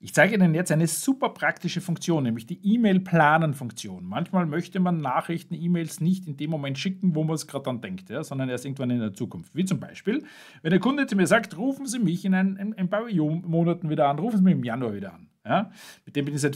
Ich zeige Ihnen jetzt eine super praktische Funktion, nämlich die E-Mail-Planen-Funktion. Manchmal möchte man Nachrichten, E-Mails nicht in dem Moment schicken, wo man es gerade dann denkt, ja, sondern erst irgendwann in der Zukunft. Wie zum Beispiel, wenn der Kunde zu mir sagt, rufen Sie mich in ein paar Monaten wieder an, rufen Sie mich im Januar wieder an. Ja. Mit dem bin ich seit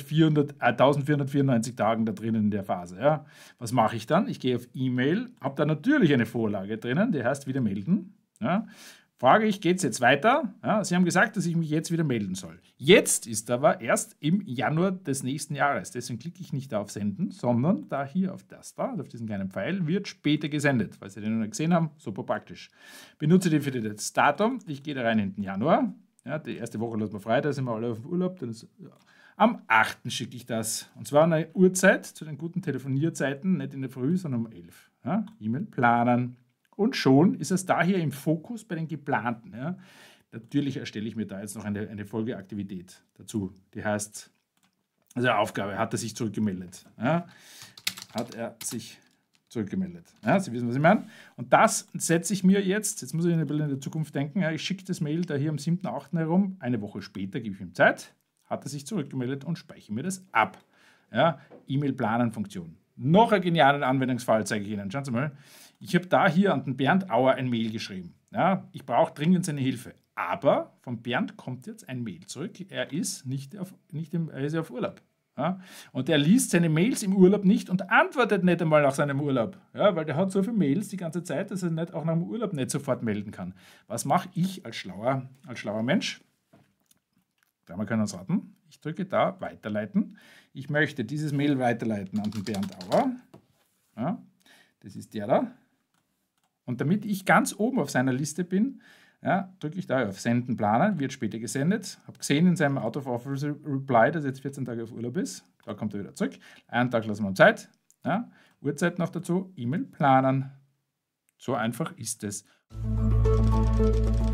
1494 Tagen da drinnen in der Phase. Ja. Was mache ich dann? Ich gehe auf E-Mail, habe da natürlich eine Vorlage drinnen, die heißt wieder melden. Ja. Frage ich, geht es jetzt weiter? Ja, Sie haben gesagt, dass ich mich jetzt wieder melden soll. Jetzt ist aber erst im Januar des nächsten Jahres. Deswegen klicke ich nicht auf Senden, sondern da hier auf auf diesen kleinen Pfeil, wird später gesendet. Weil Sie den noch nicht gesehen haben, super praktisch. Benutze den für das Datum. Ich gehe da rein in den Januar. Ja, die erste Woche lassen wir frei, da sind wir alle auf dem Urlaub. Dann ist, ja. Am 8. schicke ich das. Und zwar an eine Uhrzeit, zu den guten Telefonierzeiten, nicht in der Früh, sondern um 11. Ja, E-Mail planen. Und schon ist es da hier im Fokus bei den geplanten. Ja. Natürlich erstelle ich mir da jetzt noch eine Folgeaktivität dazu. Die heißt, also Aufgabe, hat er sich zurückgemeldet. Ja. Hat er sich zurückgemeldet. Ja, Sie wissen, was ich meine. Und das setze ich mir jetzt muss ich ein bisschen in der Zukunft denken, ja, ich schicke das Mail da hier am 7.8. herum, eine Woche später gebe ich ihm Zeit, hat er sich zurückgemeldet und speichere mir das ab. Ja, E-Mail-Planen-Funktion. Noch einen genialen Anwendungsfall zeige ich Ihnen. Schauen Sie mal. Ich habe da hier an den Bernd Auer ein Mail geschrieben. Ja, ich brauche dringend seine Hilfe. Aber von Bernd kommt jetzt ein Mail zurück. Er ist er ist auf Urlaub. Ja, und er liest seine Mails im Urlaub nicht und antwortet nicht einmal nach seinem Urlaub. Ja, weil der hat so viele Mails die ganze Zeit, dass er nicht auch nach dem Urlaub nicht sofort melden kann. Was mache ich als schlauer Mensch? Wir können uns raten. Ich drücke da Weiterleiten. Ich möchte dieses Mail weiterleiten an den Bernd Auer. Ja, das ist der da. Und damit ich ganz oben auf seiner Liste bin, ja, drücke ich da auf Senden planen, wird später gesendet. Habe gesehen in seinem Out of Office Reply, dass er jetzt 14 Tage auf Urlaub ist. Da kommt er wieder zurück. Einen Tag lassen wir uns Zeit. Ja, Uhrzeit noch dazu, E-Mail planen. So einfach ist es.